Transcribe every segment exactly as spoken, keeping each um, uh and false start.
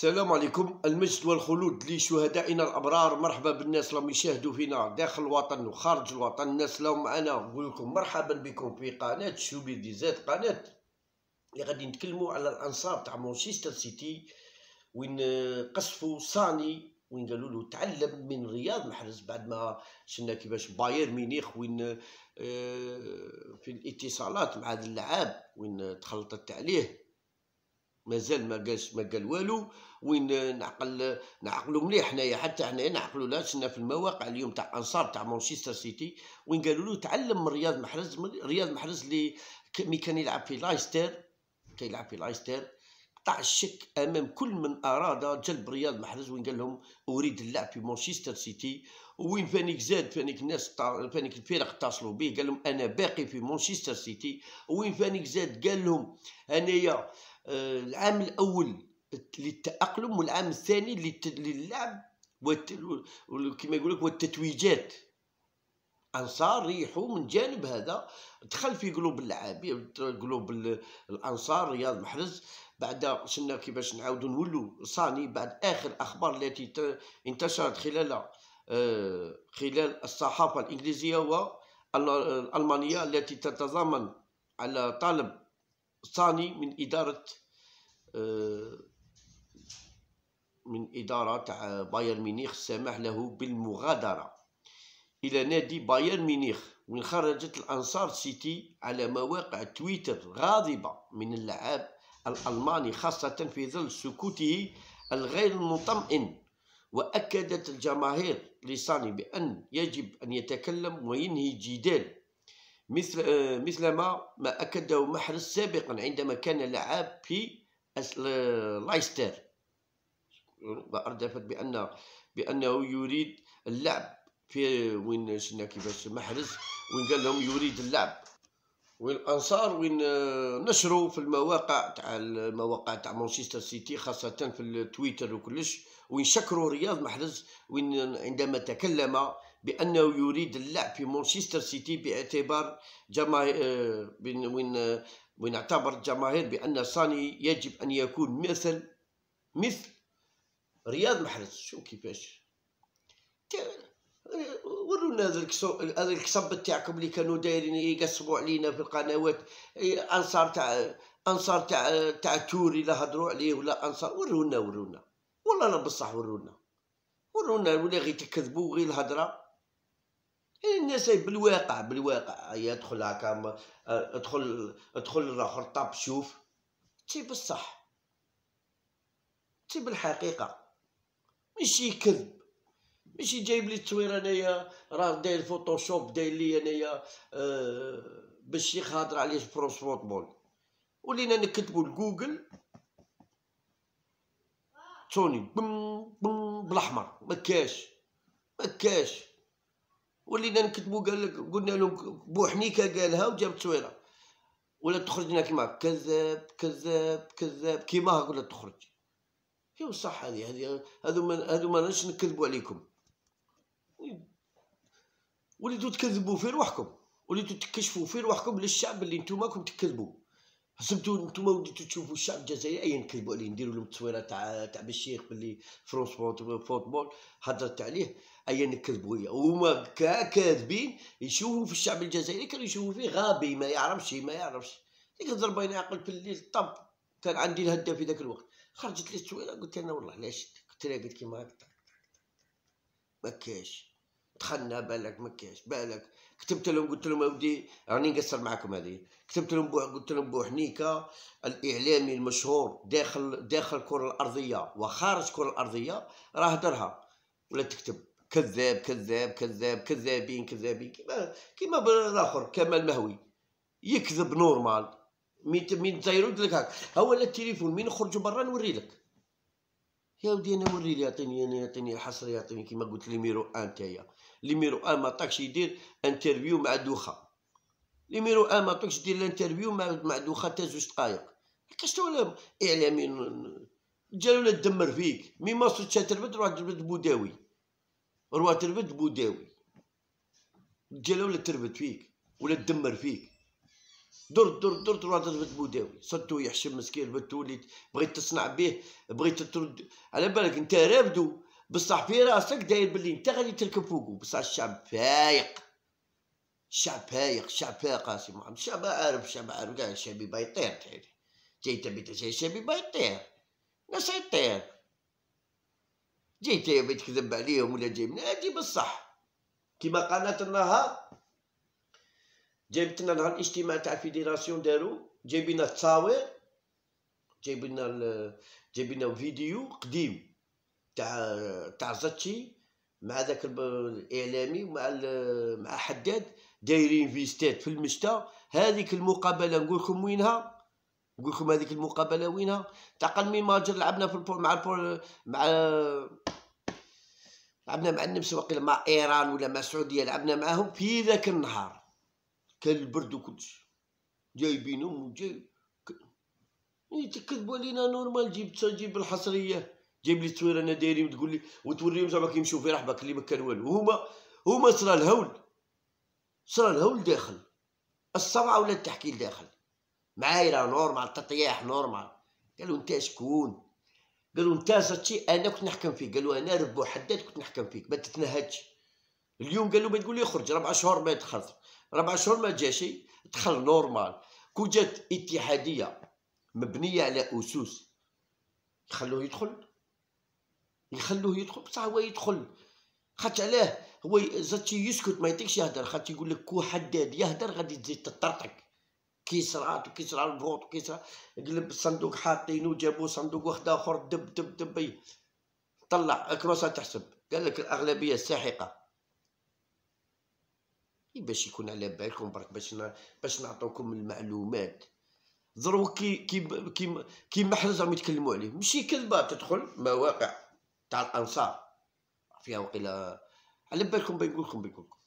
السلام عليكم. المجد والخلود لشهدائنا الأبرار. مرحبا بالناس اللي يشاهدوا فينا داخل الوطن وخارج الوطن. الناس اللي معنا نقول لكم مرحبا بكم في قناة شوبير دي زاد، قناة اللي غادي نتكلموا على الأنصار تاع مانشستر سيتي، وين قصفوا صاني، وين قالوا له تعلم من رياض محرز بعد ما شفنا كيفاش بايرن ميونخ وين في الاتصالات مع هذا اللعاب وين تخلطت عليه مازال ما قالش ما قال والو. وين نعقل نعقلوا مليح حنايا، حتى حنايا نعقلوا. لا شفنا في المواقع اليوم تاع انصار تاع مانشستر سيتي وين قالوا له تعلم من رياض محرز. رياض محرز اللي مي كان يلعب في لايستر، كان يلعب في لايستر قطع الشك امام كل من اراد جلب رياض محرز، وين قال لهم اريد اللعب في مانشستر سيتي. وين فانيك زاد فانيك الناس فانيك الفرق اتصلوا به قال لهم انا باقي في مانشستر سيتي. وين فانيك زاد قال لهم انايا العام الاول للتاقلم والعام الثاني للعب كما يقول لك والتتويجات. انصار ريحوا من جانب هذا، دخل في قلوب اللاعبين قلوب الانصار رياض محرز. بعد شفنا كيفاش نعاودوا نولوا صاني بعد اخر اخبار التي انتشرت خلال خلال الصحافه الانجليزيه والالمانيه التي تتضامن على طلب صاني من اداره من اداره تاع بايرن ميونخ السماح له بالمغادره الى نادي بايرن ميونخ. وين خرجت الانصار سيتي على مواقع تويتر غاضبه من اللاعب الالماني، خاصه في ظل سكوته الغير المطمئن. واكدت الجماهير لصاني بان يجب ان يتكلم وينهي الجدال، مثل مثلما ما اكده محرز سابقا عندما كان لعب في لايستر، واردفت بان بانه يريد اللعب في وين شفنا كيفاش محرز وين قال لهم يريد اللعب. والانصار وين نشروا في المواقع تاع المواقع تاع مانشستر سيتي خاصه في التويتر وكلش، وين شكروا رياض محرز وين عندما تكلم بانه يريد اللعب في مانشستر سيتي باعتبار جماهير وين وين اعتبر الجماهير بان صاني يجب ان يكون مثل مثل رياض محرز. شو كيفاش ورونا هذا هذا الكسب تاعكم اللي كانوا دايرين يقسموا علينا في القنوات. انصار تاع انصار تاع تاع توري لا هضروا عليه ولا انصار. ورونا ورونا والله لا بصح ورونا ورونا ولا غير تكذبوا غير الهضره. الناس بالواقع بالواقع يدخل هكا ادخل ادخل الاخر طاب شوف تي بالصح تي بالحقيقه، ماشي كذب، ماشي جايب لي التصوير انايا راه داير فوتوشوب داير لي انايا أه باش يخاطر عليه فرونس فوتبول. ولينا نكتبوا لجوجل توني بم بم بالاحمر مكاش مكاش. ولينا نكتبوا قال لك قلنا لهم بوحنيكه قالها وجاب تصويره، ولا تخرج لنا كيما كذاب كذاب كذاب كيما ها ولا تخرج. هي صح هذه هذه هذو هذو ما نش نكذبوا عليكم. وليتو تكذبوا في روحكم، وليتو تكشفوا في روحكم للشعب اللي نتوما راكم تكذبوا. حسبتوا نتوما وليتو تشوفوا الشعب الجزائري اي نكذبوا عليه، نديروا لهم تصويره تاع تاع بالشيخ باللي فرونس فوتبول هضرت عليه اي نكذبوا هي. وهما كاذبين يشوفوا في الشعب الجزائري كانوا يشوفوا فيه غبي ما يعرفش ما يعرفش. ديك الضربه يعقل في الليل طب. كان عندي الهداف في ذاك الوقت، خرجت لي التصويره قلت انا والله علاش قلت لها قلت كيما هكا ما كاش. دخلنا بالك ما كاش بالك. كتبت لهم قلت لهم اودي راني نقصر معكم هذه. كتبت لهم بو قلت لهم بوحنيكه الاعلامي المشهور داخل داخل الكره الارضيه وخارج الكره الارضيه راه هدرها. ولا تكتب كذاب كذاب كذاب كذابين كذابين كيما كيما بالاخر كمال مهوي يكذب نورمال. مين مين تزيرود لك هاك هو التليفون مين نخرجوا برا نوري لك يا ودي. انا وري لي يعطيني انا يعطيني الحصر يعطيني كيما قلت لي ميرو ان تايا. لي ميرو ان ما عطاكش يدير انترفيو مع دوخه. لي ميرو ان ما عطاكش دير الانترفيو مع مع دوخه تا زوج دقايق. كاش ولا اعلامي رجال ولا تدمر فيك. مي مصر تشاتربد روح تربد بوداوي روح تربد بوداوي. رجال ولا تربد فيك ولا تدمر فيك. در در در تروح ضربة بوداوي صدتو يحشم مسكين بتو وليت بغيت تصنع به، بغيت ترد على بالك انت رابدو بصح في راسك داير بلي انت غادي تركب فوقو، بصح الشعب فايق، الشعب فايق، الشعب فايق قاسي محمد، الشعب عارف، الشعب عارف كاع الشعب يبغي يطير تحيدي، جاي تبي جاي الشعب يبغي يطير، الناس يطير، جاي تبي تكذب عليهم ولا جاي من هادي بصح، كيما قناة النهار جايبت لنا نهار الاجتماع تاع الفيدراسيون دارو، جايبين التصاوير، جايبين جايبين فيديو قديم تاع تاع زاتشي مع ذاك الاعلامي ومع مع حداد دايرين فيستات في المشتى. هذيك المقابله نقول لكم وينها، نقول لكم هذيك المقابله وينها، تعقل مين ماجر لعبنا في البول مع البول مع لعبنا مع النمس وقيلا مع ايران ولا مع السعوديه، لعبنا معاهم في ذاك النهار كان البرد وكلشي، جايبينهم وجاي تكذبوا علينا نورمال، جيب تجيب الحصريه، جيب لي تصوير انا دايرين وتقول لي وتوريهم زعما كيمشيو في رحبك اللي ما كان والو، هما هما صرا الهول، صرا الهول داخل الصبعه ولا التحكيل داخل معايره نورمال، تطياح نورمال. قالوا انت شكون؟ قالوا انت زاتشي انا كنت نحكم فيك، قالوا انا ربو حداد كنت نحكم فيك ما تتنهدش. اليوم قالوا ما تقول لي خرج، ربع شهور ما دخلت، ربع شهور ما جاشي، دخل نورمال. كون جات اتحاديه مبنيه على اسس يخلوه يدخل، يخلوه يدخل بصح هو يدخل، خاطر علاه هو زاتشي يسكت ما يعطيكش يهدر، خاطر يقول لك كو حداد يهدر غادي تزيد تطرطق، كيسرات وكيسرا الفوط وكيسرا قلب الصندوق حاطينو، جابو صندوق واحد اخر دب دب دب طلع كروسه تحسب، قال لك الاغلبيه الساحقه. باش يكون على بالكم برك، باش باش نعطوكم المعلومات. ضرو كي كي كي كي محرز راهم يتكلموا عليه، ماشي كذبه، تدخل مواقع تاع الانصار فيها وقيلا على بالكم. بنقول لكم بنقول لكم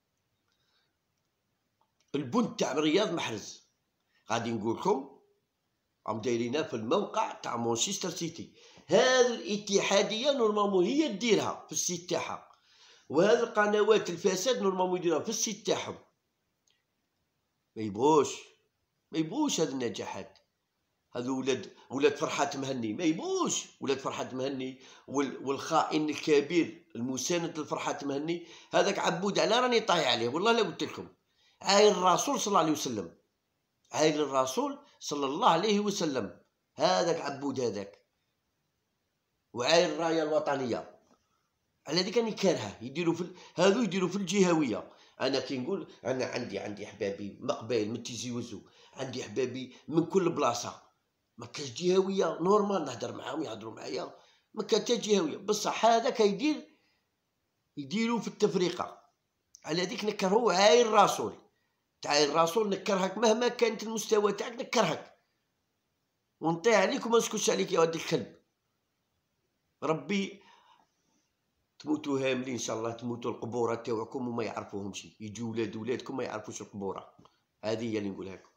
البنت تاع رياض محرز غادي نقول لكم راهم دايرينها في الموقع تاع مانشستر سيتي. هذه الاتحاديه نورمالمون هي ديرها في السيت تاعها، وهذه القنوات الفساد نورمالمون يديروها في السيت تاعهم. ما يبغوش ما يبغوش هذه النجاحات، هذو ولاد ولاد فرحات مهني ما يبغوش، ولاد فرحات مهني والخائن الكبير المساند لفرحات مهني هذاك عبود على راني طايح عليه والله لا قلت لكم. عايل الرسول صلى الله عليه وسلم، عايل الرسول صلى الله عليه وسلم، هذاك عبود هذاك، وعايل الرايه الوطنيه. على هذيك راني كارهه، يديروا في هذو يديروا في الجهويه. انا كي نقول انا عندي عندي احبابي مقبال من تيزي وزو، عندي احبابي من كل بلاصه، ما كاش جهويه نورمال نهضر معاهم يهضروا معايا، ما كان حتى جهويه، بصح هذا كيدير يديروا في التفرقه. على هذيك نكرهو عايل الرسول، تعايل الرسول نكرهك مهما كانت المستوى تاعك نكرهك ونطيح عليك وما نسكتش عليك يا ولد الكلب. ربي تموتوا هاملين ان شاء الله، تموتوا القبوره تاوعكم وما يعرفوهمش، يجوا ولاد ولادكم ما يعرفوش القبوره. هذه هي اللي نقولها لكم.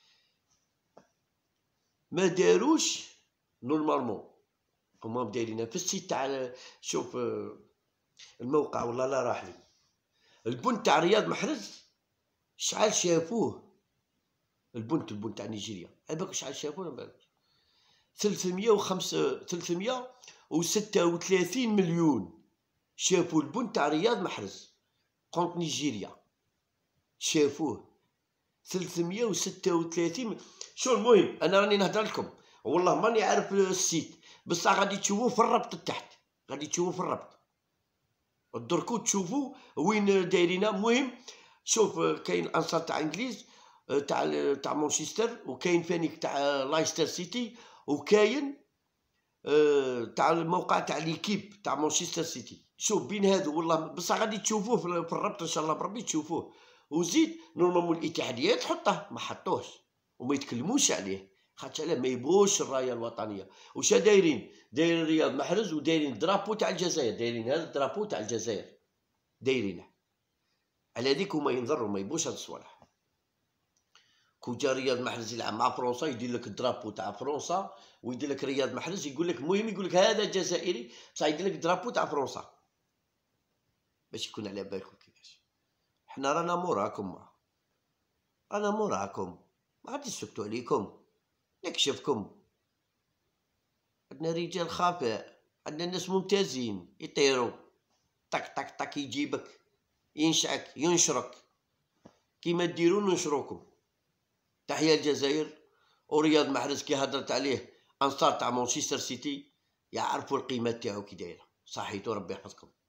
ما داروش نورمالمون، هما دايرينها في السيت تاع شوف الموقع والله لا راح لي. البنت تاع رياض محرز شحال شافوه، البنت البنت تاع نيجيريا على بالك شحال شافوه؟ على بالك ثلاثمية وخمسة ثلاثمية وستة وثلاثين مليون شافوا البنت تاع رياض محرز كونت نيجيريا، شافوه ثلاثمية وستة وثلاثين. شو المهم انا راني نهضر لكم والله ماني عارف السيت، بصح غادي تشوفوه في الربط تحت، غادي تشوفوه في الربط دركو تشوفوا وين دايرينها. المهم شوف كاين الانصار تاع انجليز تاع تاع مانشستر، وكاين فانيك تاع لايستر سيتي، وكاين تاع الموقع تاع ليكيب تاع مانشستر سيتي. شوف بين هادو والله بصح غادي تشوفوه في الربط ان شاء الله بربي تشوفوه. وزيد نورمالمون الاتحاديه تحطه، ما حطوهش وما يتكلموش عليه خاطر علاه ما يبغوش الرايه الوطنيه. واش دايرين؟ دايرين رياض محرز ودايرين درابو تاع الجزائر، دايرين هذا الدرابو تاع الجزائر دايرينه. على هذيك هما ينظروا ما يبغوش هاد الصوالح. كون جا رياض محرز يلعب مع فرنسا يدير لك الدرابو تاع فرنسا، ويدير لك رياض محرز يقول لك المهم يقول لك هذا جزائري بصح يدير لك الدرابو تاع فرنسا باش يكون على بالكم كيفاش. حنا رانا موراكم، رانا موراكم. ما غادي نسكتو عليكم، نكشفكم. عندنا رجال خفاء، عندنا ناس ممتازين يطيروا طق طق طق، يجيبك ينشعك ينشرك كيما ديروا ننشروكم. تحية الجزائر. ورياض محرز كي هضرت عليه انصار تاع مانشستر سيتي يعرفوا القيمه تاعو كي دايره. صحيتو ربي يحفظكم.